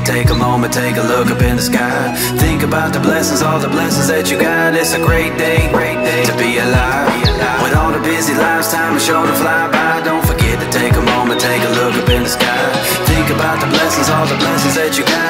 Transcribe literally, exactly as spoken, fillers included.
take a moment, take a look up in the sky. Think about the blessings, all the blessings that you got. It's a great day, great day to be alive. With all the busy lives, time is sure to fly by. Don't forget to take a moment, take a look up in the sky. Think about the blessings, all the blessings that you got.